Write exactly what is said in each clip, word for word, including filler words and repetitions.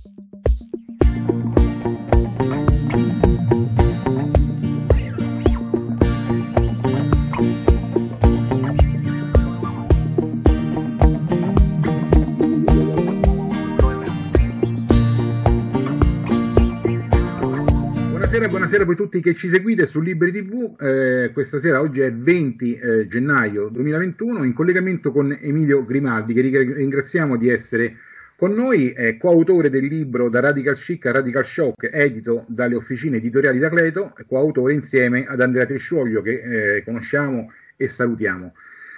Buonasera a voi tutti che ci seguite su Liberi tivù. Eh, questa sera, oggi è venti eh, gennaio duemilaventuno, in collegamento con Emilio Grimaldi, che ringraziamo di essere con noi, è coautore del libro Da Radical Chic a Radical Shock, edito dalle officine editoriali d'Acleto, coautore insieme ad Andrea Trisciuoio, che eh, conosciamo e salutiamo.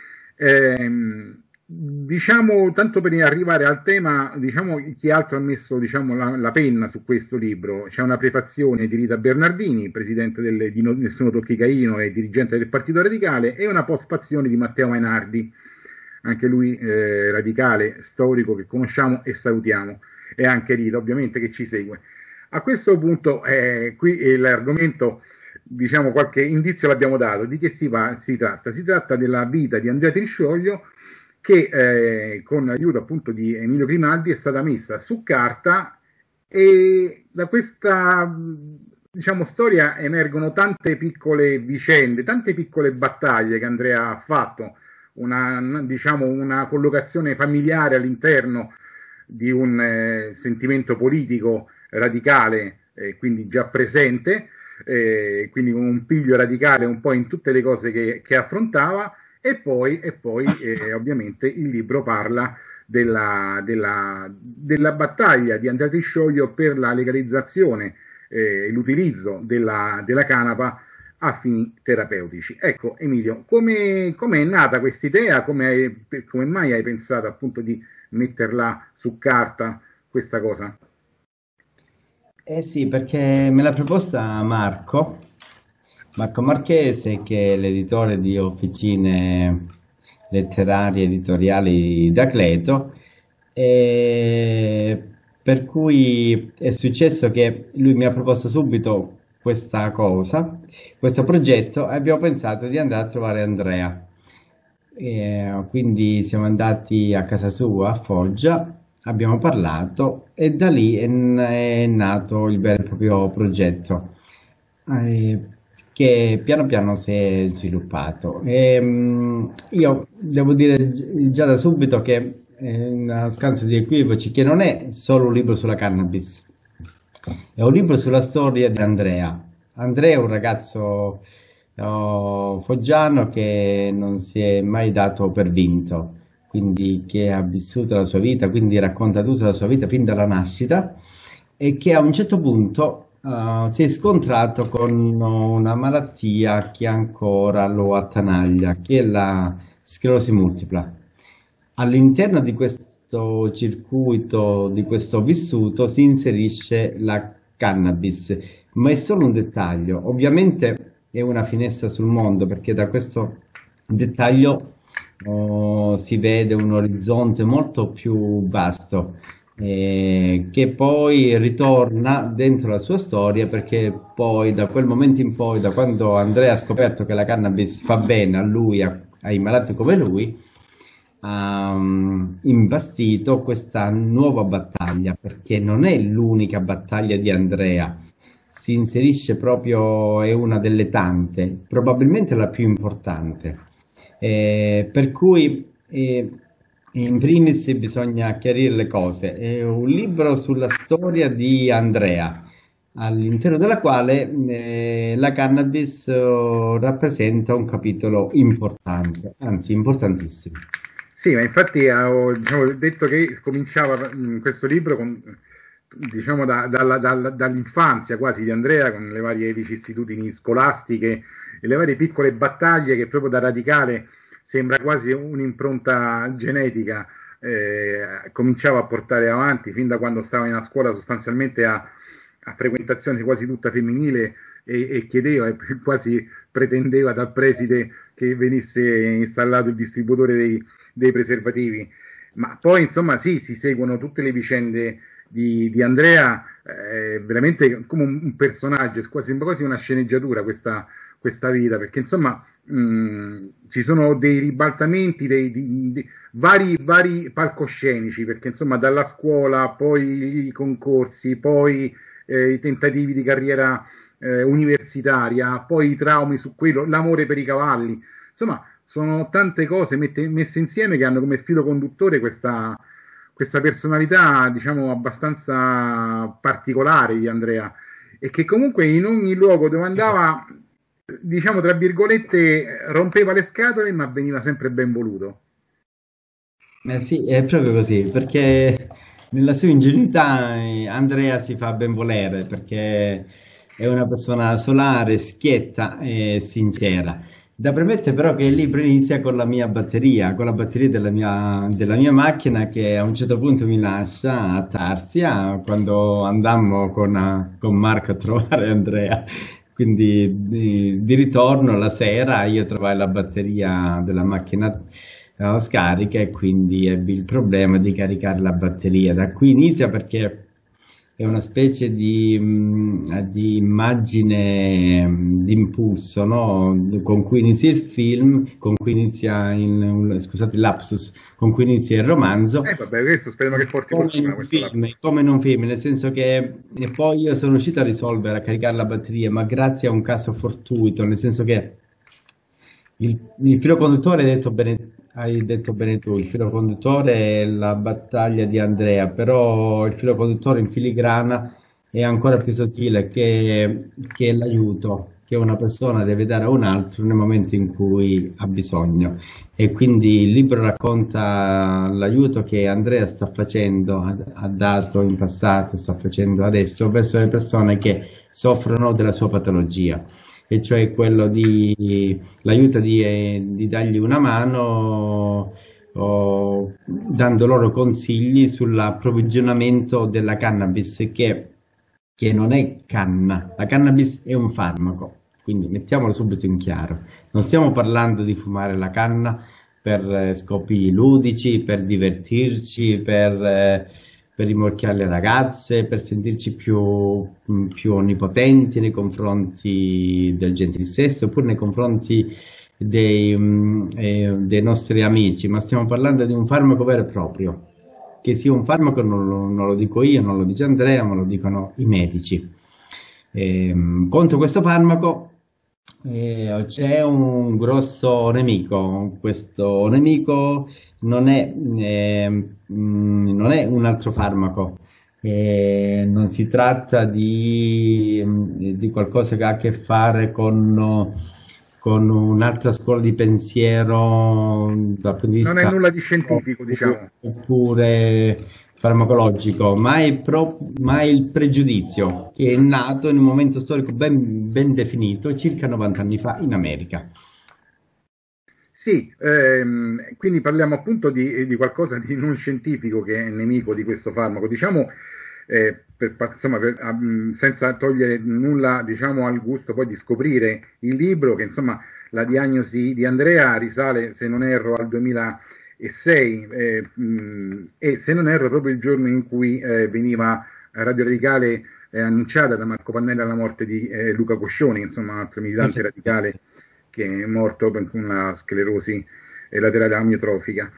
Eh, Diciamo, tanto per arrivare al tema, diciamo, chi altro ha messo, diciamo, la, la penna su questo libro? C'è una prefazione di Rita Bernardini, presidente del, di Nessuno Tocchi Caino e dirigente del Partito Radicale, e una postfazione di Matteo Mainardi, anche lui eh, radicale, storico, che conosciamo e salutiamo, e anche Rita, ovviamente, che ci segue. A questo punto, eh, qui l'argomento, diciamo, qualche indizio l'abbiamo dato. Di che si, va, si tratta? Si tratta della vita di Andrea Trisciuoio, che eh, con l'aiuto appunto di Emilio Grimaldi è stata messa su carta, e da questa, diciamo, storia emergono tante piccole vicende, tante piccole battaglie che Andrea ha fatto, una, diciamo, una collocazione familiare all'interno di un eh, sentimento politico radicale, eh, quindi già presente, eh, quindi un piglio radicale un po' in tutte le cose che, che affrontava. E poi, e poi eh, ovviamente il libro parla della, della, della battaglia di Andrea Trisciuoio per la legalizzazione e eh, l'utilizzo della, della canapa a fini terapeutici. Ecco, Emilio, come è nata questa idea? Come, come mai hai pensato appunto di metterla su carta, questa cosa? Eh sì, perché me l'ha proposta Marco. Marco Marchese, che è l'editore di Officine Letterarie Editoriali d'Acleto, e per cui è successo che lui mi ha proposto subito questa cosa, questo progetto, e abbiamo pensato di andare a trovare Andrea. E quindi siamo andati a casa sua, a Foggia, abbiamo parlato e da lì è, è nato il vero e proprio progetto. Eh, che piano piano si è sviluppato. E, mh, io devo dire già da subito che è una scanso di equivoci, che non è solo un libro sulla cannabis, è un libro sulla storia di Andrea. Andrea è un ragazzo oh, foggiano che non si è mai dato per vinto, quindi che ha vissuto la sua vita, quindi racconta tutta la sua vita fin dalla nascita, e che a un certo punto Uh, si è scontrato con una malattia che ancora lo attanaglia, che è la sclerosi multipla. All'interno di questo circuito, di questo vissuto, si inserisce la cannabis, ma è solo un dettaglio. Ovviamente è una finestra sul mondo, perché da questo dettaglio uh, si vede un orizzonte molto più vasto. Eh, che poi ritorna dentro la sua storia, perché poi da quel momento in poi, da quando Andrea ha scoperto che la cannabis fa bene a lui, a, ai malati come lui, ha um, imbastito questa nuova battaglia, perché non è l'unica battaglia di Andrea, si inserisce proprio, è una delle tante, probabilmente la più importante, eh, per cui eh, in primis bisogna chiarire le cose. È un libro sulla storia di Andrea, all'interno della quale eh, la cannabis oh, rappresenta un capitolo importante, anzi importantissimo. Sì, ma infatti ho, diciamo, detto che cominciava mh, questo libro con, diciamo, da, dalla, dalla, dall'infanzia quasi di Andrea, con le varie vicissitudini scolastiche e le varie piccole battaglie che proprio da radicale sembra quasi un'impronta genetica, eh, cominciava a portare avanti fin da quando stava in una scuola sostanzialmente a, a frequentazione quasi tutta femminile, e, e chiedeva e quasi pretendeva dal preside che venisse installato il distributore dei, dei preservativi. Ma poi insomma sì, si seguono tutte le vicende di, di Andrea, eh, veramente come un, un personaggio, sembra quasi una sceneggiatura questa, questa vita, perché insomma mh, ci sono dei ribaltamenti, dei, di, di, vari, vari palcoscenici, perché insomma dalla scuola, poi i concorsi, poi eh, i tentativi di carriera eh, universitaria, poi i traumi su quello, l'amore per i cavalli, insomma sono tante cose mette, messe insieme che hanno come filo conduttore questa, questa personalità, diciamo, abbastanza particolare di Andrea, e che comunque in ogni luogo dove andava, diciamo, tra virgolette, rompeva le scatole, ma veniva sempre ben voluto. Eh sì, è proprio così, perché nella sua ingenuità eh, Andrea si fa ben volere, perché è una persona solare, schietta e sincera. Da premettere però che il libro inizia con la mia batteria, con la batteria della mia, della mia macchina che a un certo punto mi lascia a Tarzia quando andammo con, eh, con Marco a trovare Andrea. Quindi di, di ritorno la sera io trovai la batteria della macchina eh, scarica e quindi ebbi il problema di caricare la batteria. Da qui inizia perché è una specie di, mh, di immagine mh, di impulso, no? Con cui inizia il film, con cui inizia il, scusate il lapsus, con cui inizia il romanzo. Eh vabbè, questo speriamo che porti Come in fortuna un questo film, lapsus. come in un film, nel senso che e poi io sono riuscito a risolvere, a caricare la batteria, ma grazie a un caso fortuito, nel senso che il, il filo conduttore, hai detto bene, hai detto bene tu, il filo conduttore è la battaglia di Andrea, però il filo conduttore in filigrana è ancora più sottile che, che l'aiuto che una persona deve dare a un altro nel momento in cui ha bisogno. E quindi il libro racconta l'aiuto che Andrea sta facendo, ha, ha dato in passato, sta facendo adesso verso le persone che soffrono della sua patologia, e cioè quello di l'aiuto di, eh, di dargli una mano o, dando loro consigli sull'approvvigionamento della cannabis che, che non è canna, la cannabis è un farmaco, quindi mettiamolo subito in chiaro, non stiamo parlando di fumare la canna per eh, scopi ludici, per divertirci, per, eh, per rimorchiare le ragazze, per sentirci più, più onnipotenti nei confronti del genere stesso, oppure nei confronti dei, mm, eh, dei nostri amici, ma stiamo parlando di un farmaco vero e proprio. Che sia un farmaco non lo, non lo dico io, non lo dice Andrea, ma lo dicono i medici. Ehm, contro questo farmaco eh, c'è un grosso nemico. Questo nemico non è, eh, mh, non è un altro farmaco. Eh, non si tratta di, di qualcosa che ha a che fare con, con un'altra scuola di pensiero dal punto di Non è vista nulla di scientifico, diciamo. oppure farmacologico, ma è, pro- ma è il pregiudizio che è nato in un momento storico ben, ben definito, circa novanta anni fa in America. Sì, ehm, quindi parliamo appunto di, di qualcosa di non scientifico che è nemico di questo farmaco. Diciamo, eh, per, insomma, per, um, senza togliere nulla, diciamo, al gusto poi di scoprire il libro, che insomma la diagnosi di Andrea risale, se non erro, al duemilasei, eh, mh, e se non erro proprio il giorno in cui eh, veniva Radio Radicale eh, annunciata da Marco Pannella la morte di eh, Luca Coscioni, insomma, un altro militante radicale che è morto per una sclerosi laterale amiotrofica.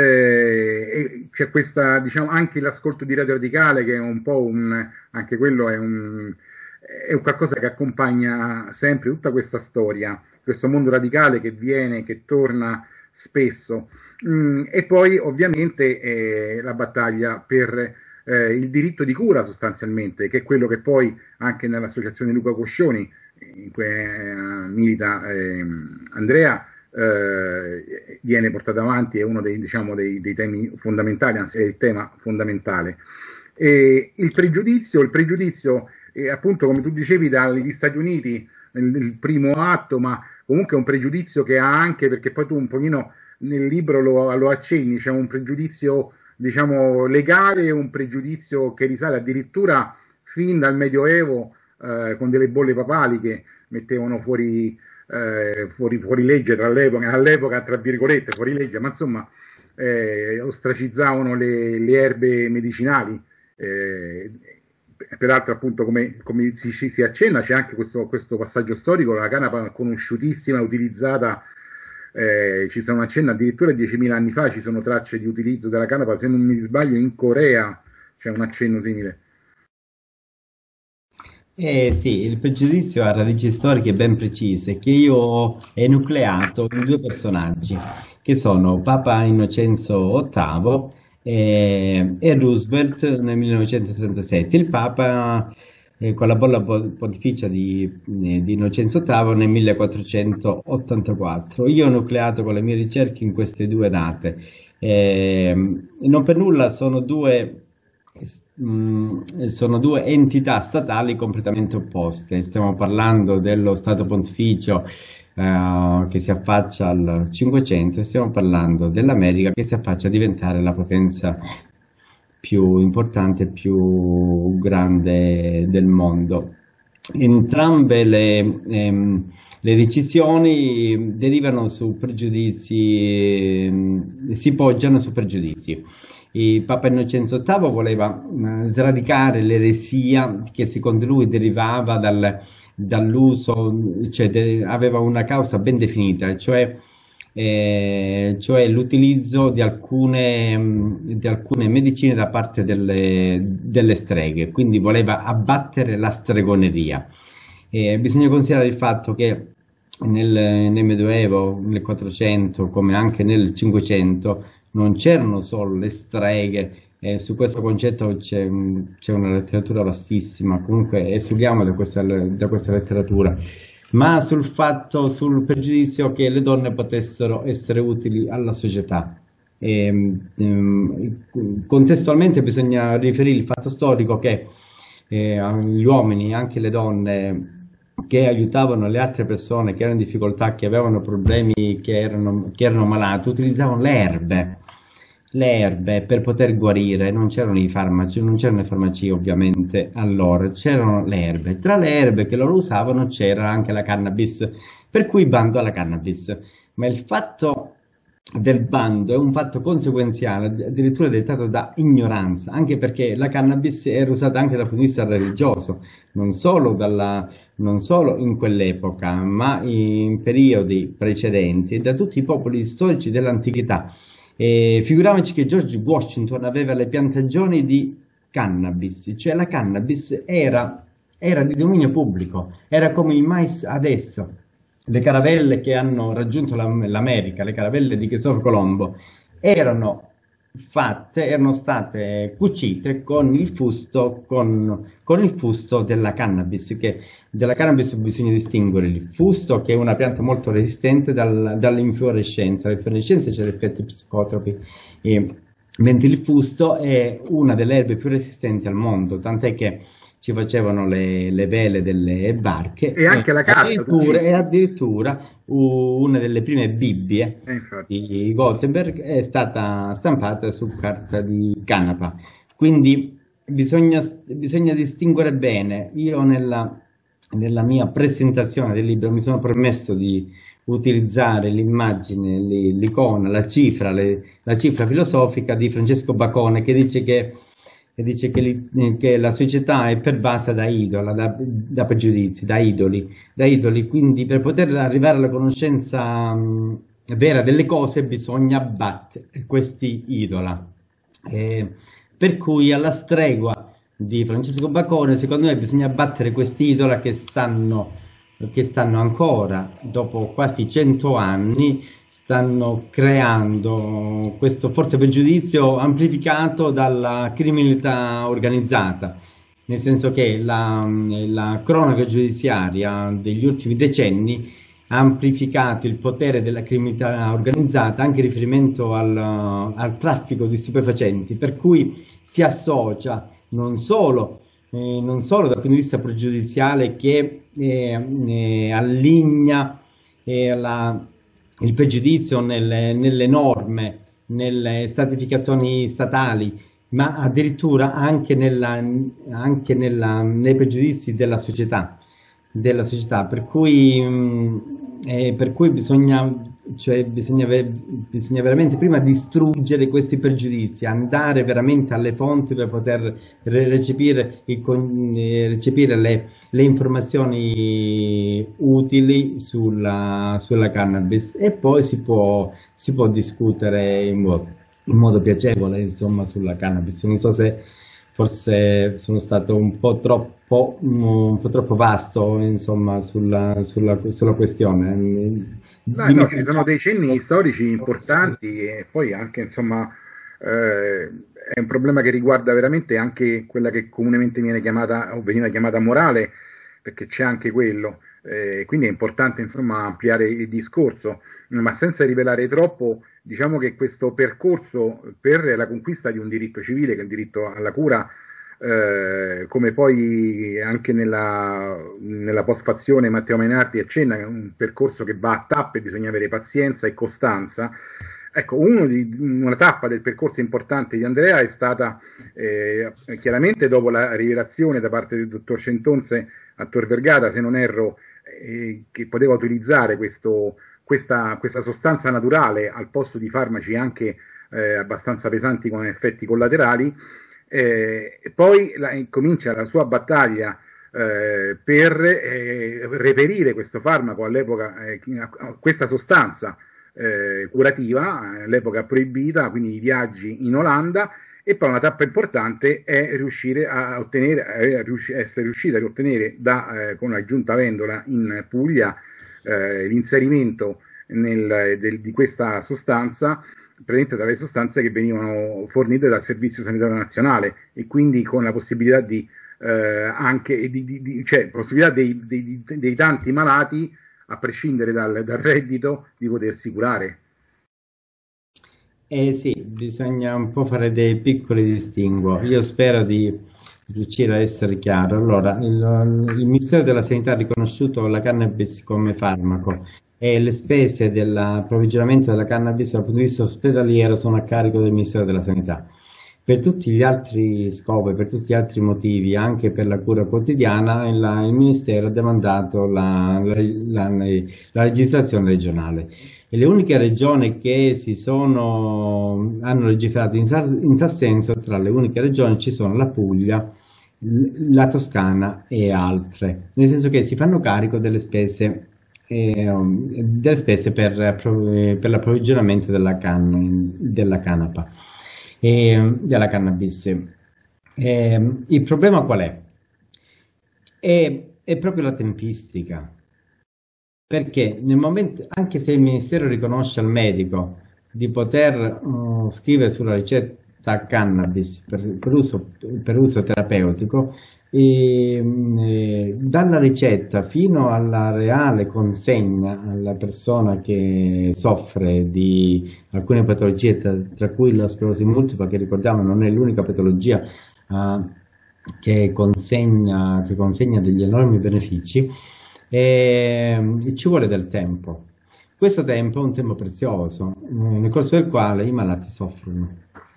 Eh, c'è questa, diciamo, anche l'ascolto di Radio Radicale, che è un po' un, anche quello è un, è un qualcosa che accompagna sempre tutta questa storia, questo mondo radicale che viene, che torna spesso. Mm, e poi ovviamente eh, la battaglia per eh, il diritto di cura, sostanzialmente, che è quello che poi anche nell'associazione Luca Coscioni in cui eh, milita eh, Andrea eh, viene portato avanti, è uno dei, diciamo, dei, dei temi fondamentali, anzi è il tema fondamentale. E il pregiudizio, il pregiudizio eh, appunto come tu dicevi dagli Stati Uniti nel primo atto, ma comunque è un pregiudizio che ha anche, perché poi tu un pochino nel libro lo, lo accenni, c'è un pregiudizio, diciamo, legale e un pregiudizio che risale addirittura fin dal Medioevo, eh, con delle bolle papali che mettevano fuori, eh, fuori, fuori legge tra l'epoca, all'epoca tra virgolette fuori legge, ma insomma eh, ostracizzavano le, le erbe medicinali, eh, peraltro appunto come, come si, si accenna c'è anche questo, questo passaggio storico, la canapa conosciutissima, utilizzata, eh, ci sono accenna addirittura diecimila anni fa, ci sono tracce di utilizzo della canapa, se non mi sbaglio in Corea c'è un accenno simile. Eh sì, il pregiudizio ha radici storiche ben precise che io ho enucleato in due personaggi, che sono Papa Innocenzo ottavo e, e Roosevelt nel millenovecentotrentasette. Il Papa eh, con la bolla pontificia di, eh, di Innocenzo ottavo nel millequattrocentottantaquattro. Io ho nucleato con le mie ricerche in queste due date. Eh, non per nulla sono due sono due entità statali completamente opposte. Stiamo parlando dello Stato Pontificio eh, che si affaccia al Cinquecento, e stiamo parlando dell'America che si affaccia a diventare la potenza più importante e più grande del mondo. Entrambe le, ehm, le decisioni derivano su pregiudizi, ehm, si poggiano su pregiudizi. Il Papa Innocenzo ottavo voleva eh, sradicare l'eresia che secondo lui derivava dal, dall'uso, cioè de, aveva una causa ben definita, cioè, eh, cioè l'utilizzo di alcune, di alcune medicine da parte delle, delle streghe, quindi voleva abbattere la stregoneria. Eh, bisogna considerare il fatto che nel, nel Medioevo, nel Quattrocento, come anche nel Cinquecento, non c'erano solo le streghe, eh, su questo concetto c'è un, una letteratura vastissima, comunque esuliamo da questa, da questa letteratura, ma sul fatto, sul pregiudizio che le donne potessero essere utili alla società. E, ehm, contestualmente bisogna riferire il fatto storico che eh, gli uomini, anche le donne, che aiutavano le altre persone che erano in difficoltà, che avevano problemi, che erano, che erano malati, utilizzavano le erbe, le erbe per poter guarire. Non c'erano i farmaci, non c'erano le farmacie ovviamente allora, c'erano le erbe. Tra le erbe che loro usavano c'era anche la cannabis, per cui bando alla cannabis. Ma il fatto del bando è un fatto conseguenziale, addirittura dettato da ignoranza, anche perché la cannabis era usata anche dal punto di vista religioso, non solo, dalla, non solo in quell'epoca, ma in periodi precedenti, da tutti i popoli storici dell'antichità. E figuriamoci che George Washington aveva le piantagioni di cannabis, cioè la cannabis era, era di dominio pubblico, era come il mais adesso. Le caravelle che hanno raggiunto l'America, le caravelle di Cristoforo Colombo, erano fatte, erano state cucite con il fusto, con, con il fusto della cannabis, che della cannabis bisogna distinguere il fusto, che è una pianta molto resistente, dal, dall'infiorescenza. L'infiorescenza c'è effetti psicotropi, e, mentre il fusto è una delle erbe più resistenti al mondo, tant'è che ci facevano le, le vele delle barche e anche la carta addirittura, e addirittura una delle prime Bibbie eh, di Gutenberg è stata stampata su carta di canapa. Quindi bisogna, bisogna distinguere bene. Io nella, nella mia presentazione del libro mi sono permesso di utilizzare l'immagine, l'icona, la cifra, le, la cifra filosofica di Francesco Bacone, che dice che che dice che, li, che la società è pervasa da idola, da, da pregiudizi, da idoli, da idoli, quindi per poter arrivare alla conoscenza mh, vera delle cose bisogna abbattere questi idola. Eh, per cui alla stregua di Francesco Bacone, secondo me bisogna abbattere questi idola che stanno, che stanno ancora, dopo quasi cento anni, stanno creando questo forte pregiudizio amplificato dalla criminalità organizzata, nel senso che la, la cronaca giudiziaria degli ultimi decenni ha amplificato il potere della criminalità organizzata anche in riferimento al, al traffico di stupefacenti, per cui si associa non solo Eh, non solo dal punto di vista pregiudiziale che eh, eh, allinea eh, la, il pregiudizio nelle, nelle norme, nelle stratificazioni statali, ma addirittura anche, nella, anche nella, nei pregiudizi della società, della società. Per cui mh, eh, per cui bisogna, cioè bisogna, bisogna veramente prima distruggere questi pregiudizi, andare veramente alle fonti per poter recepire, il, recepire le, le informazioni utili sulla, sulla cannabis, e poi si può, si può discutere in modo, in modo piacevole, insomma, sulla cannabis. Non so se forse sono stato un po' troppo, un po' troppo vasto, insomma, sulla, sulla, sulla questione. No, no, ci sono dei cenni storici importanti, e poi anche, insomma, eh, è un problema che riguarda veramente anche quella che comunemente viene chiamata o veniva chiamata morale, perché c'è anche quello. Eh, quindi è importante, insomma, ampliare il discorso, ma senza rivelare troppo. Diciamo che questo percorso per la conquista di un diritto civile, che è il diritto alla cura, eh, come poi anche nella, nella postfazione Matteo Menardi accenna, è un percorso che va a tappe, bisogna avere pazienza e costanza. Ecco, uno di, una tappa del percorso importante di Andrea è stata eh, chiaramente dopo la rivelazione da parte del dottor Centonze a Tor Vergata, se non erro, eh, che poteva utilizzare questo Questa, questa sostanza naturale al posto di farmaci anche eh, abbastanza pesanti con effetti collaterali, eh, e poi la, comincia la sua battaglia eh, per eh, reperire questo farmaco all'epoca, eh, questa sostanza eh, curativa, all'epoca proibita, quindi i viaggi in Olanda. E poi una tappa importante è riuscire a ottenere, a riusci- essere riuscita ad ottenere da, eh, con la giunta Vendola in Puglia, Eh, l'inserimento nel, del, di questa sostanza, presente dalle sostanze che venivano fornite dal Servizio Sanitario Nazionale, e quindi con la possibilità di eh, anche di, di, di, cioè possibilità dei, dei, dei tanti malati, a prescindere dal, dal reddito, di potersi curare. Eh sì, bisogna un po' fare dei piccoli distinguo. Io spero di riuscire a essere chiaro. Allora, il, il Ministero della Sanità ha riconosciuto la cannabis come farmaco, e le spese dell'approvvigionamento della cannabis dal punto di vista ospedaliero sono a carico del Ministero della Sanità. Per tutti gli altri scopi, per tutti gli altri motivi, anche per la cura quotidiana, il, il Ministero ha demandato la, la, la, la legislazione regionale. E le uniche regioni che si sono, hanno legiferato in tal, in tal senso, tra le uniche regioni ci sono la Puglia, la Toscana e altre, nel senso che si fanno carico delle spese, eh, delle spese per, per l'approvvigionamento della, can, della canapa e della cannabis. Eh, il problema qual è? È, è proprio la tempistica. Perché nel momento, anche se il Ministero riconosce al medico di poter uh, scrivere sulla ricetta cannabis per, per, uso, per uso terapeutico, e, e, dalla ricetta fino alla reale consegna alla persona che soffre di alcune patologie, tra, tra cui la sclerosi multipla, che ricordiamo non è l'unica patologia uh, che consegna, che consegna degli enormi benefici, e ci vuole del tempo. Questo tempo è un tempo prezioso, nel corso del quale i malati soffrono.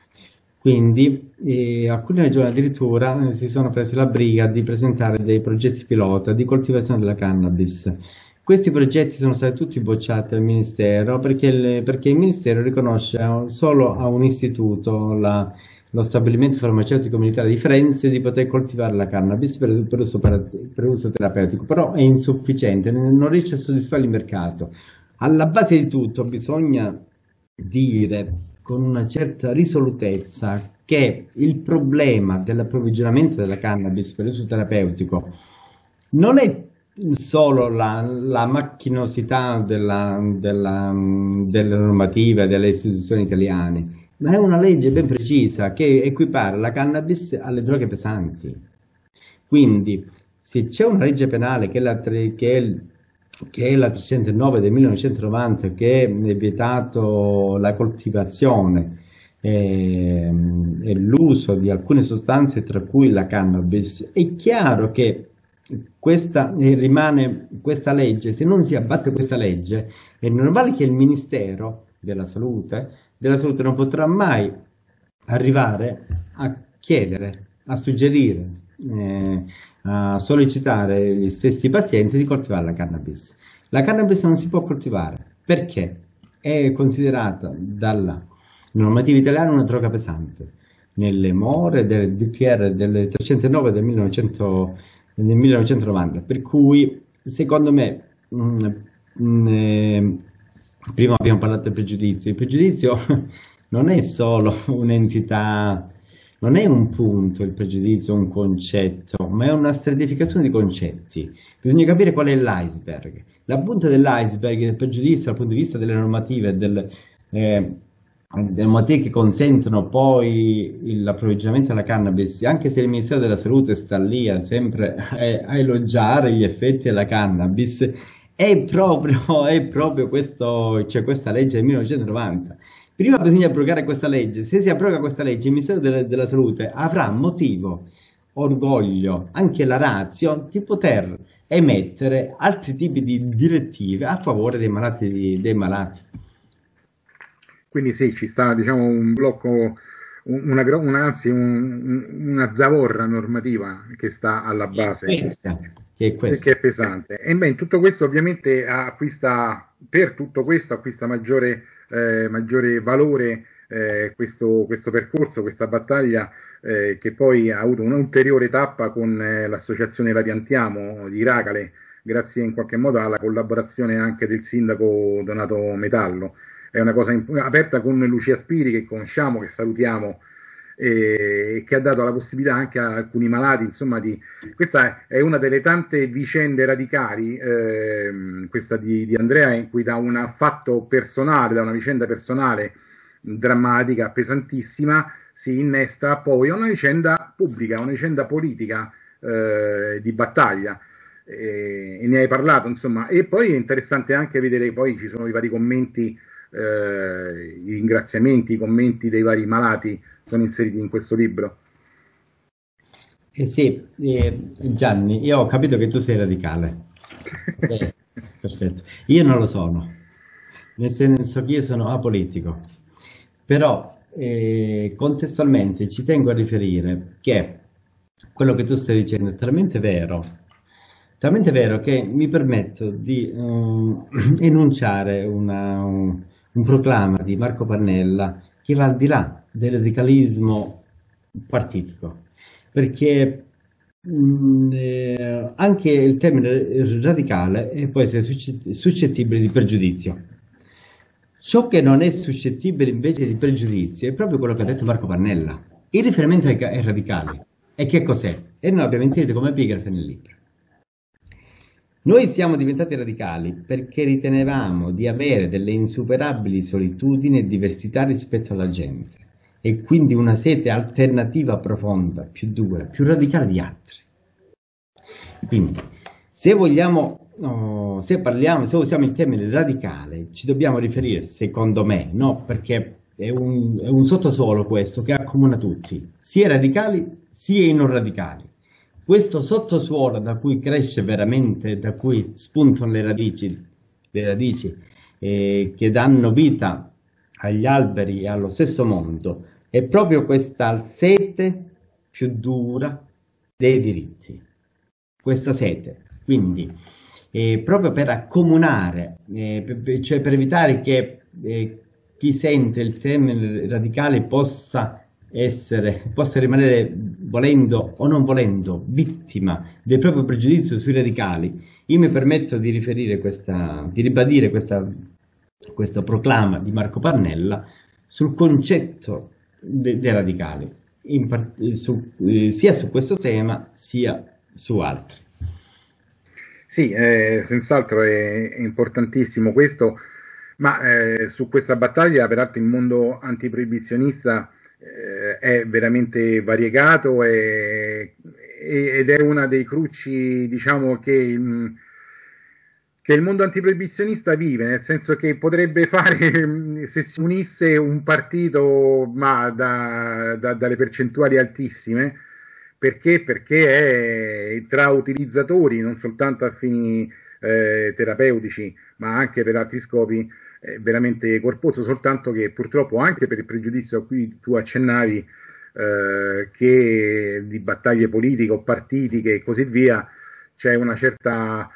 Quindi eh, alcune regioni addirittura eh, si sono prese la briga di presentare dei progetti pilota di coltivazione della cannabis. Questi progetti sono stati tutti bocciati dal Ministero, perché, le, perché il Ministero riconosce solo a un istituto, la lo stabilimento farmaceutico militare di Firenze, di poter coltivare la cannabis per, per, uso, per, per uso terapeutico, però è insufficiente, non riesce a soddisfare il mercato. Alla base di tutto bisogna dire con una certa risolutezza che il problema dell'approvvigionamento della cannabis per uso terapeutico non è solo la, la macchinosità della, della, delle normative delle istituzioni italiane, ma è una legge ben precisa che equipara la cannabis alle droghe pesanti. Quindi, se c'è una legge penale che è la, che è, che è la trecentonove del millenovecentonovanta, che è vietato la coltivazione e, e l'uso di alcune sostanze, tra cui la cannabis, è chiaro che questa rimane questa legge. Se non si abbatte questa legge, è normale che il Ministero della Salute della salute non potrà mai arrivare a chiedere, a suggerire, eh, a sollecitare gli stessi pazienti di coltivare la cannabis. La cannabis non si può coltivare perché è considerata dalla normativa italiana una droga pesante. Nelle more del D P R del trecentonove del millenovecento, del millenovecentonovanta, per cui secondo me, mh, mh, eh, prima abbiamo parlato del pregiudizio, il pregiudizio non è solo un'entità, non è un punto il pregiudizio, un concetto, ma è una stratificazione di concetti. Bisogna capire qual è l'iceberg. La punta dell'iceberg del pregiudizio dal punto di vista delle normative, del, eh, delle normative che consentono poi l'approvvigionamento della cannabis, anche se il Ministero della Salute sta lì a sempre a, a elogiare gli effetti della cannabis, è proprio, è proprio questo, cioè questa legge del millenovecentonovanta. Prima bisogna abrogare questa legge. Se si abroga questa legge, il Ministero della, della Salute avrà motivo, orgoglio, anche la ratio di poter emettere altri tipi di direttive a favore dei malati. Dei malati. Quindi sì, ci sta, diciamo, un blocco, una, una, anzi un, una zavorra normativa che sta alla base, questa, che è questa. Che è pesante. E beh, in tutto questo ovviamente acquista, per tutto questo acquista maggiore, eh, maggiore valore eh, questo, questo percorso, questa battaglia eh, che poi ha avuto un'ulteriore tappa con eh, l'associazione La Piantiamo di Racale, grazie in qualche modo alla collaborazione anche del sindaco Donato Metallo. È una cosa aperta con Lucia Spiri, che conosciamo, che salutiamo, e che ha dato la possibilità anche a alcuni malati, insomma, di... Questa è una delle tante vicende radicali, eh, questa di, di Andrea, in cui da un fatto personale, da una vicenda personale drammatica, pesantissima, si innesta poi una vicenda pubblica, una vicenda politica eh, di battaglia. E, e ne hai parlato, insomma, e poi è interessante anche vedere, poi ci sono i vari commenti, eh, i ringraziamenti, i commenti dei vari malati sono inseriti in questo libro. Eh sì, eh, Gianni, io ho capito che tu sei radicale. Eh, perfetto. Io non lo sono, nel senso che io sono apolitico, però eh, contestualmente ci tengo a riferire che quello che tu stai dicendo è talmente vero, talmente vero che mi permetto di um, enunciare una, un, un proclama di Marco Pannella che va al di là del radicalismo partitico, perché mh, eh, anche il termine radicale può essere suscettibile di pregiudizio. Ciò che non è suscettibile invece di pregiudizio è proprio quello che ha detto Marco Pannella. Il riferimento ai radicali. E che cos'è? E noi abbiamo inserito come epigrafe nel libro. Noi siamo diventati radicali perché ritenevamo di avere delle insuperabili solitudini e diversità rispetto alla gente, e quindi una sete alternativa profonda, più dura, più radicale di altri. Quindi, se vogliamo, oh, se parliamo, se usiamo il termine radicale, ci dobbiamo riferire, secondo me, no? Perché è un, è un sottosuolo questo che accomuna tutti, sia i radicali sia i non radicali. Questo sottosuolo da cui cresce veramente, da cui spuntano le radici, le radici eh, che danno vita agli alberi e allo stesso mondo, è proprio questa sete più dura dei diritti. Questa sete, quindi, eh, proprio per accomunare, eh, per, cioè per evitare che eh, chi sente il termine radicale possa essere, possa rimanere, volendo o non volendo, vittima del proprio pregiudizio sui radicali, io mi permetto di riferire questa, di ribadire questa, questo proclama di Marco Pannella sul concetto dei de radicali, in, su, eh, sia su questo tema sia su altri. Sì, eh, senz'altro è, è importantissimo questo, ma eh, su questa battaglia, peraltro, il mondo antiproibizionista eh, è veramente variegato e, e, ed è una dei cruci, diciamo, che il, che il mondo antiproibizionista vive, nel senso che potrebbe fare, se si unisse un partito, ma da, da, dalle percentuali altissime. Perché? Perché è tra utilizzatori, non soltanto a fini eh, terapeutici, ma anche per altri scopi, è veramente corposo, soltanto che purtroppo anche per il pregiudizio a cui tu accennavi, eh, che di battaglie politiche o partitiche e così via, c'è una certa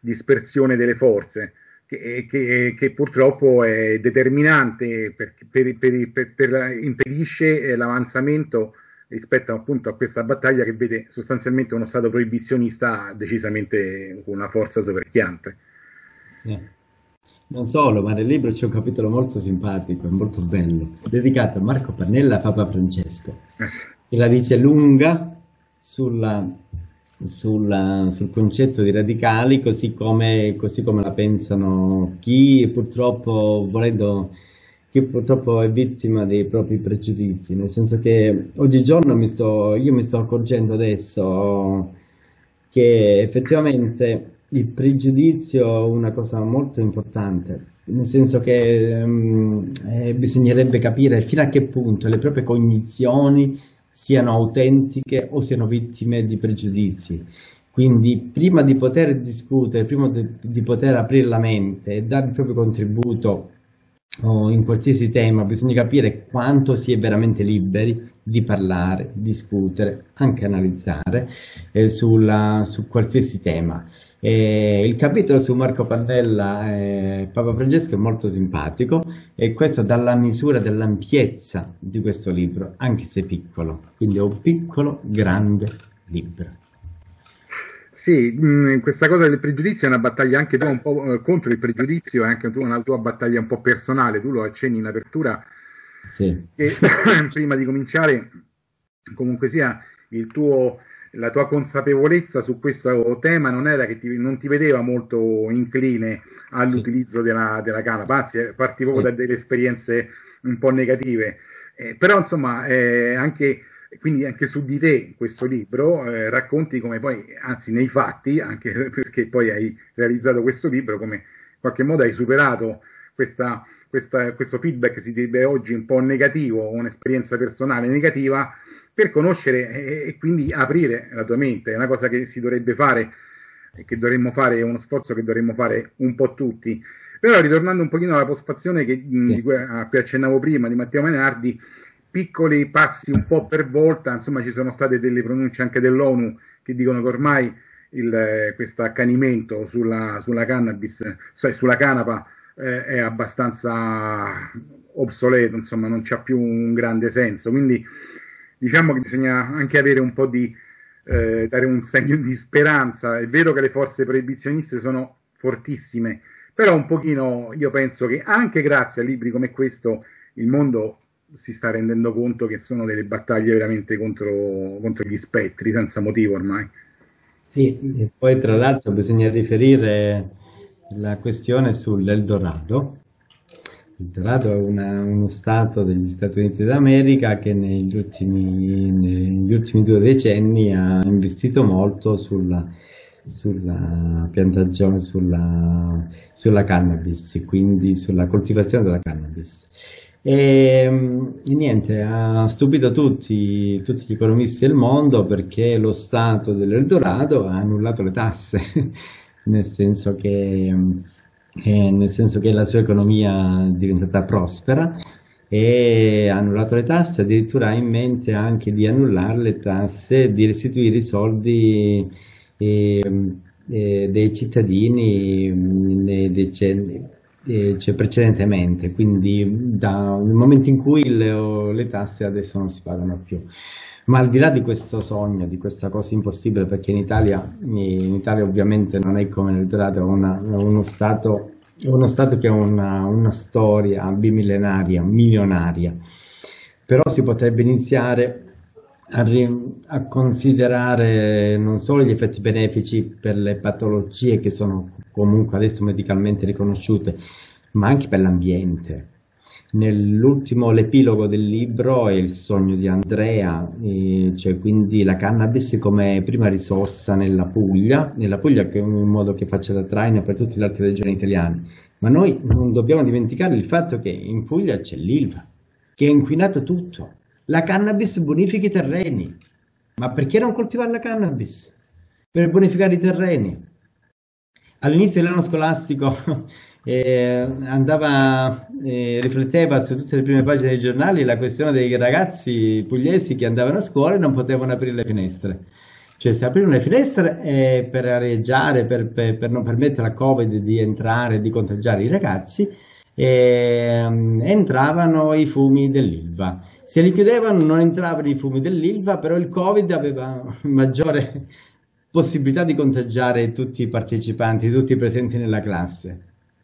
dispersione delle forze, che, che, che purtroppo è determinante, per, per, per, per, per impedisce l'avanzamento rispetto appunto a questa battaglia che vede sostanzialmente uno Stato proibizionista decisamente con una forza soverchiante. Sì. Non solo, ma nel libro c'è un capitolo molto simpatico e molto bello, dedicato a Marco Pannella e Papa Francesco, che la dice lunga sulla, sulla, sul concetto di radicali, così come, così come la pensano chi purtroppo, volendo, chi purtroppo è vittima dei propri pregiudizi, nel senso che oggigiorno mi sto, io mi sto accorgendo adesso che effettivamente il pregiudizio è una cosa molto importante, nel senso che um, eh, bisognerebbe capire fino a che punto le proprie cognizioni siano autentiche o siano vittime di pregiudizi. Quindi prima di poter discutere, prima di, di poter aprire la mente e dare il proprio contributo oh, in qualsiasi tema, bisogna capire quanto si è veramente liberi di parlare, discutere, anche analizzare eh, sulla, su qualsiasi tema. Eh, il capitolo su Marco Pannella e Papa Francesco è molto simpatico, e questo dà la misura dell'ampiezza di questo libro, anche se piccolo, quindi è un piccolo grande libro. Sì, mh, questa cosa del pregiudizio è una battaglia anche tu un po' eh, contro il pregiudizio, è anche tu una tua battaglia un po' personale, tu lo accenni in apertura, sì. E prima di cominciare, comunque sia, il tuo, la tua consapevolezza su questo tema non era che ti, non ti vedeva molto incline all'utilizzo sì. della, della canapa, anzi parti proprio sì. da delle esperienze un po' negative, eh, però insomma eh, anche, quindi anche su di te questo libro eh, racconti come poi, anzi nei fatti, anche perché poi hai realizzato questo libro, come in qualche modo hai superato questa Questa, questo feedback si direbbe oggi un po' negativo, un'esperienza personale negativa, per conoscere e, e quindi aprire la tua mente. È una cosa che si dovrebbe fare, che dovremmo fare, è uno sforzo che dovremmo fare un po' tutti. Però ritornando un pochino alla postfazione che, sì. di cui, a cui accennavo prima, di Matteo Mainardi, piccoli passi un po' per volta, insomma ci sono state delle pronunce anche dell'ONU che dicono che ormai il, questo accanimento sulla, sulla cannabis, cioè sulla canapa, Eh, è abbastanza obsoleto, insomma non c'ha più un grande senso, quindi diciamo che bisogna anche avere un po' di eh, dare un segno di speranza. È vero che le forze proibizioniste sono fortissime, però un pochino io penso che anche grazie a libri come questo il mondo si sta rendendo conto che sono delle battaglie veramente contro, contro gli spettri, senza motivo ormai. Sì, e poi tra l'altro bisogna riferire la questione sull'Eldorado. L'Eldorado è una, uno stato degli Stati Uniti d'America che negli ultimi, negli ultimi due decenni ha investito molto sulla, sulla piantagione, sulla, sulla cannabis, quindi sulla coltivazione della cannabis. E, e niente, ha stupito tutti, tutti gli economisti del mondo, perché lo stato dell'Eldorado ha annullato le tasse. Nel senso che, eh, nel senso che la sua economia è diventata prospera e ha annullato le tasse, addirittura ha in mente anche di annullare le tasse, di restituire i soldi eh, eh, dei cittadini nei decenni, eh, cioè precedentemente, quindi da, nel momento in cui le, le tasse adesso non si pagano più. Ma al di là di questo sogno, di questa cosa impossibile, perché in Italia, in Italia ovviamente non è come l'Eldorado, è una, uno stato, uno stato che ha una, una storia bimillenaria, milionaria, però si potrebbe iniziare a, a considerare non solo gli effetti benefici per le patologie che sono comunque adesso medicalmente riconosciute, ma anche per l'ambiente. Nell'ultimo, l'epilogo del libro è il sogno di Andrea, eh, cioè quindi la cannabis come prima risorsa nella Puglia, nella Puglia che è un modo che faccia da traino per tutte le altre regioni italiane. Ma noi non dobbiamo dimenticare il fatto che in Puglia c'è l'Ilva, che ha inquinato tutto. La cannabis bonifica i terreni. Ma perché non coltivare la cannabis? Per bonificare i terreni. All'inizio dell'anno scolastico eh, andava, eh, rifletteva su tutte le prime pagine dei giornali la questione dei ragazzi pugliesi che andavano a scuola e non potevano aprire le finestre. Cioè si aprirono le finestre eh, per areggiare, per, per- per non permettere al Covid di entrare e di contagiare i ragazzi, e, mm, entravano i fumi dell'Ilva. Se li chiudevano non entravano i fumi dell'Ilva, però il Covid aveva maggiore possibilità di contagiare tutti i partecipanti, tutti i presenti nella classe.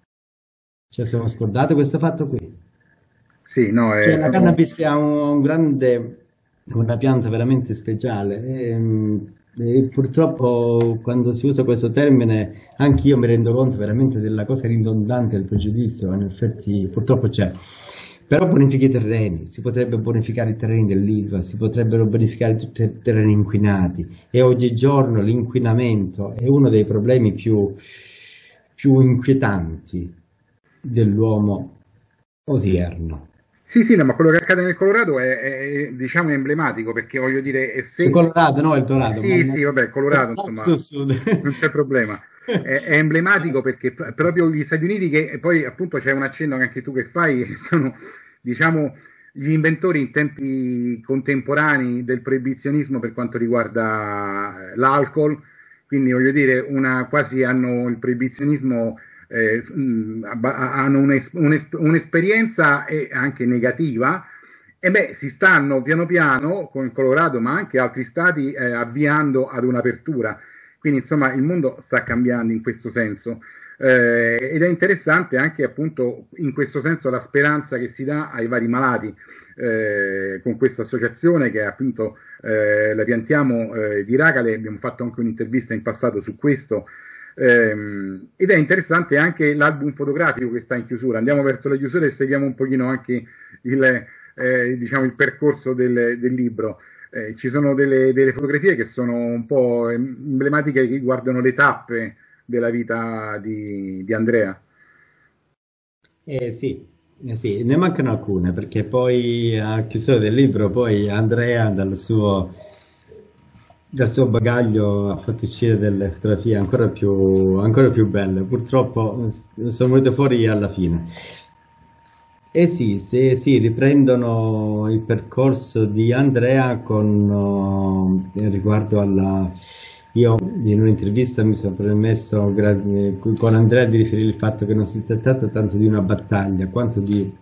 Ci siamo scordato questo fatto qui. Sì, no, Cioè, eh, la sono... cannabis è un, un grande, una pianta veramente speciale. E, mh, e purtroppo quando si usa questo termine, anche io mi rendo conto veramente della cosa ridondante del pregiudizio, in effetti purtroppo c'è. Però bonifica i terreni, si potrebbe bonificare i terreni dell'Ilva, si potrebbero bonificare tutti i terreni inquinati e oggigiorno l'inquinamento è uno dei problemi più, più inquietanti dell'uomo odierno. Sì, sì, no, ma quello che accade nel Colorado è, è, diciamo, emblematico, perché voglio dire, è Sei se... colorato, no? Il eh, Dorado, ma sì, ma- sì, vabbè, il Colorado, insomma, Lapsus. non c'è problema. È, è emblematico perché pr- proprio gli Stati Uniti, che e poi appunto c'è un accenno che anche tu che fai, sono, diciamo, gli inventori in tempi contemporanei del proibizionismo per quanto riguarda eh, l'alcol, quindi voglio dire, una, quasi hanno il proibizionismo eh, mh, abba- hanno un'es- un'es- un'esperienza eh, anche negativa, e beh, si stanno piano piano con il Colorado, ma anche altri stati, eh, avviando ad un'apertura. Quindi, insomma, il mondo sta cambiando in questo senso. Eh, ed è interessante anche appunto in questo senso la speranza che si dà ai vari malati eh, con questa associazione che appunto eh, la piantiamo eh, di Racale. Abbiamo fatto anche un'intervista in passato su questo. Ehm, ed è interessante anche l'album fotografico che sta in chiusura. Andiamo verso la chiusura e seguiamo un pochino anche il, eh, diciamo, il percorso del, del libro. Eh, ci sono delle, delle fotografie che sono un po' emblematiche, che riguardano le tappe della vita di, di Andrea. Eh sì, eh sì, ne mancano alcune perché poi a chiusura del libro poi Andrea dal suo, dal suo bagaglio ha fatto uscire delle fotografie ancora più, ancora più belle, purtroppo eh, sono venute fuori alla fine. Eh sì, sì, sì, riprendono il percorso di Andrea con eh, riguardo alla... Io in un'intervista mi sono permesso gra- eh, con Andrea di riferire il fatto che non si è trattato tanto di una battaglia quanto di,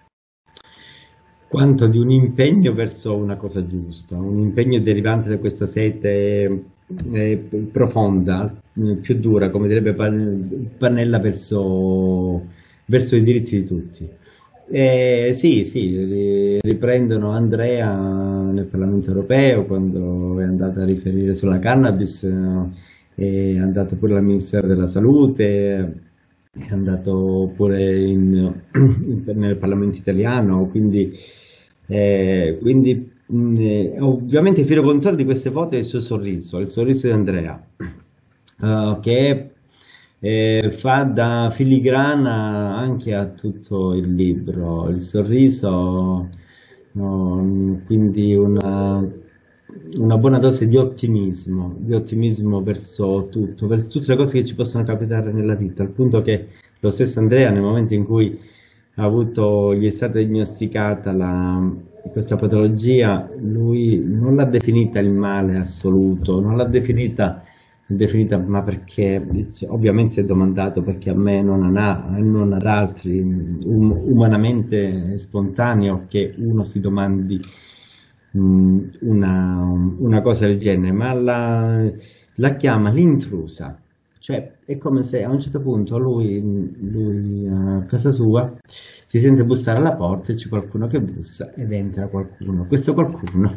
quanto di un impegno verso una cosa giusta, un impegno derivante da questa sete eh, profonda, eh, più dura, come direbbe Pan- Pannella, verso, verso i diritti di tutti. Eh, sì, sì, ri- riprendono Andrea nel Parlamento europeo quando è andata a riferire sulla cannabis, eh, è andato pure al Ministero della Salute, è andato pure in- in- nel Parlamento italiano, quindi, eh, quindi mh, eh, ovviamente il filo conduttore di queste foto è il suo sorriso, il sorriso di Andrea, eh, che eh, fa da filigrana anche a tutto il libro, il sorriso, no, quindi una, una buona dose di ottimismo, di ottimismo verso tutto, verso tutte le cose che ci possono capitare nella vita, al punto che lo stesso Andrea, nel momento in cui ha avuto, gli è stata diagnosticata la, questa patologia, lui non l'ha definita il male assoluto, non l'ha definita definita, ma perché cioè, ovviamente si è domandato perché a me non ha, non ad altri, um, umanamente è spontaneo che uno si domandi um, una, una cosa del genere, ma la, la chiama l'intrusa, cioè è come se a un certo punto lui, lui a casa sua si sente bussare alla porta e c'è qualcuno che bussa ed entra qualcuno. Questo qualcuno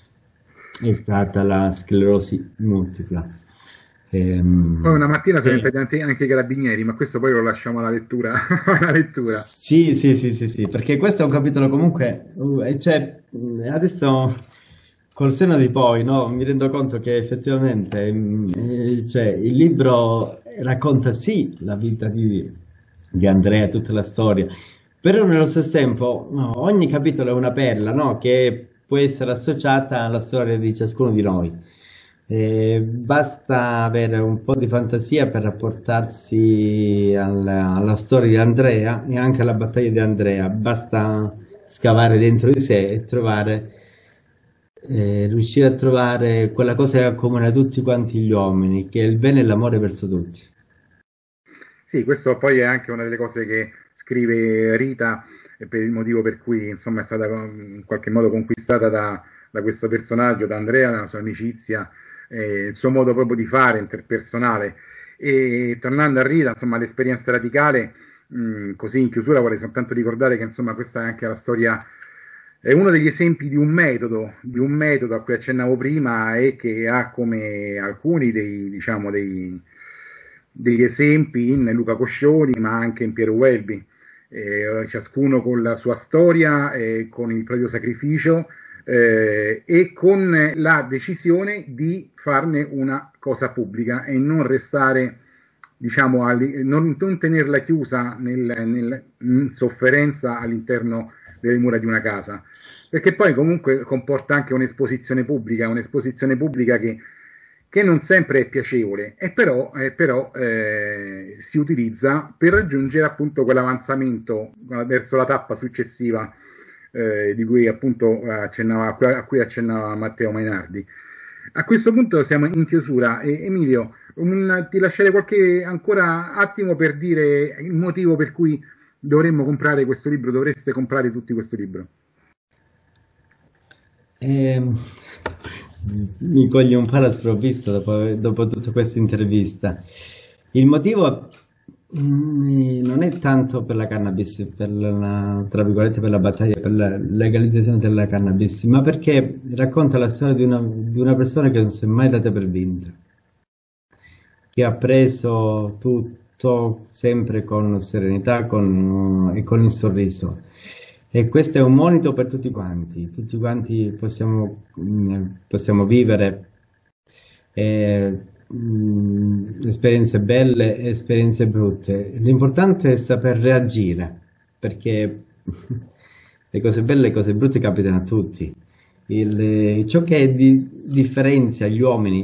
è stata la sclerosi multipla. Poi una Ehm, mattina sono e- entrati anche i carabinieri, ma questo poi lo lasciamo alla lettura. alla lettura. sì, sì, sì, sì, sì, perché questo è un capitolo comunque, uh, e cioè, mh, adesso col senno di poi, no, mi rendo conto che effettivamente, mh, eh, cioè, il libro racconta sì la vita di, di Andrea, tutta la storia, però nello stesso tempo no, ogni capitolo è una perla, no, che può essere associata alla storia di ciascuno di noi. Eh, basta avere un po' di fantasia per rapportarsi al- alla storia di Andrea e anche alla battaglia di Andrea, basta scavare dentro di sé e trovare eh, riuscire a trovare quella cosa che accomuna tutti quanti gli uomini, che è il bene e l'amore verso tutti. Sì, questo poi è anche una delle cose che scrive Rita, e per il motivo per cui insomma è stata in qualche modo conquistata da, da questo personaggio, da Andrea, la sua amicizia, eh, il suo modo proprio di fare interpersonale. E tornando a Rita, insomma, l'esperienza radicale, mh, così in chiusura vorrei soltanto ricordare che insomma questa è anche la storia, è uno degli esempi di un metodo, di un metodo a cui accennavo prima e che ha come alcuni dei, diciamo, dei, degli esempi in Luca Coscioni, ma anche in Piero Welby, eh, ciascuno con la sua storia, eh, con il proprio sacrificio, eh, e con la decisione di farne una cosa pubblica e non restare, diciamo, non, non tenerla chiusa nel, nel, in sofferenza all'interno delle mura di una casa, perché poi comunque comporta anche un'esposizione pubblica, un'esposizione pubblica che, che non sempre è piacevole, e però, eh, però eh, si utilizza per raggiungere appunto quell'avanzamento verso la tappa successiva, eh, di cui appunto accennava, a cui accennava Matteo Mainardi. A questo punto siamo in chiusura. E, Emilio, un, ti lascerei qualche ancora attimo per dire il motivo per cui dovremmo comprare questo libro, dovreste comprare tutti questo libro. Eh, mi coglie un po' la sprovvista dopo, dopo tutta questa intervista. Il motivo mm, non è tanto per la cannabis, per la, tra virgolette, per la battaglia per la legalizzazione della cannabis, ma perché racconta la storia di una, di una persona che non si è mai data per vinta, che ha preso tutto sempre con serenità con, e con il sorriso. E questo è un monito per tutti quanti, tutti quanti possiamo, possiamo vivere eh, mh, esperienze belle e esperienze brutte. L'importante è saper reagire, perché le cose belle e le cose brutte capitano a tutti. Il, ciò che di, differenzia gli uomini,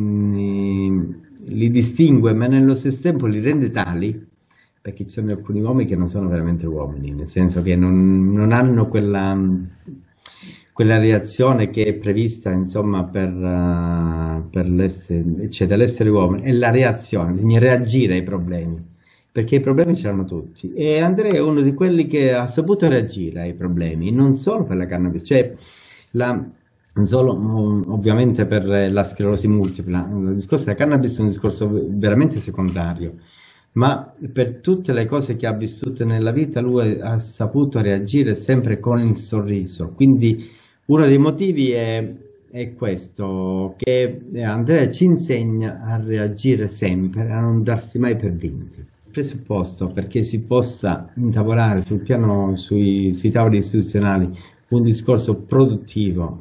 mh, li distingue, ma nello stesso tempo li rende tali, perché ci sono alcuni uomini che non sono veramente uomini, nel senso che non, non hanno quella, quella reazione che è prevista, insomma, per, uh, per l'essere, cioè dell'essere uomo, è la reazione, bisogna reagire ai problemi, perché i problemi ce l'hanno tutti, e Andrea è uno di quelli che ha saputo reagire ai problemi, non solo per la cannabis, cioè la... non solo ovviamente per la sclerosi multipla, il discorso della cannabis è un discorso veramente secondario, ma per tutte le cose che ha vissuto nella vita lui ha saputo reagire sempre con il sorriso. Quindi uno dei motivi è, è questo, che Andrea ci insegna a reagire sempre, a non darsi mai per vinti. Il presupposto perché si possa intavolare sul piano, sui, sui tavoli istituzionali, un discorso produttivo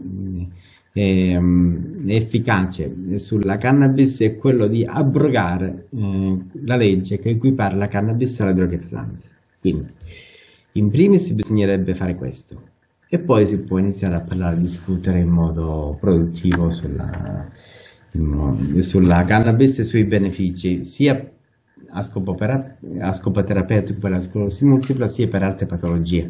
e um, efficace sulla cannabis è quello di abrogare eh, la legge che equipara la cannabis alle droghe pesanti. Quindi, in primis bisognerebbe fare questo, e poi si può iniziare a parlare, a discutere in modo produttivo sulla, in, sulla cannabis e sui benefici, sia a scopo, per, a scopo terapeutico per la sclerosi multipla, sia per altre patologie.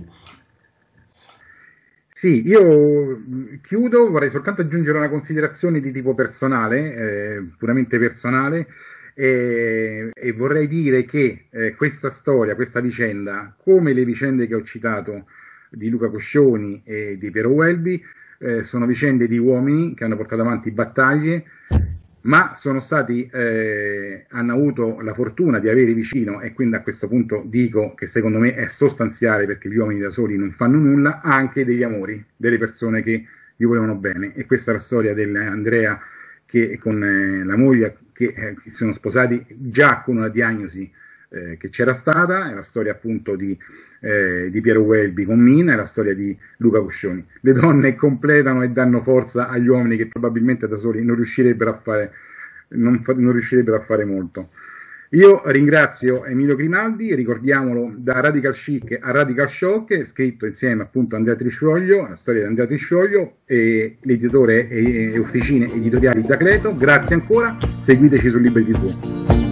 Sì, io chiudo, vorrei soltanto aggiungere una considerazione di tipo personale, eh, puramente personale, eh, e vorrei dire che eh, questa storia, questa vicenda, come le vicende che ho citato di Luca Coscioni e di Piero Welby, eh, sono vicende di uomini che hanno portato avanti battaglie, ma sono stati, eh, hanno avuto la fortuna di avere vicino, e quindi a questo punto dico che secondo me è sostanziale, perché gli uomini da soli non fanno nulla, anche degli amori, delle persone che gli volevano bene. E questa è la storia dell'Andrea che con eh, la moglie che eh, si sono sposati già con una diagnosi eh, che c'era stata, è la storia appunto di, eh, di Piero Welby con Mina, è la storia di Luca Coscioni. Le donne completano e danno forza agli uomini che probabilmente da soli non riuscirebbero a fare, non, non riuscirebbero a fare molto. Io ringrazio Emilio Grimaldi, ricordiamolo, da Radical Chic a Radical Shock, scritto insieme appunto a Andrea Triscioglio, la storia di Andrea Triscioglio, e l'editore e, e officine editoriali da Cleto. Grazie ancora, seguiteci su Liberi tivù.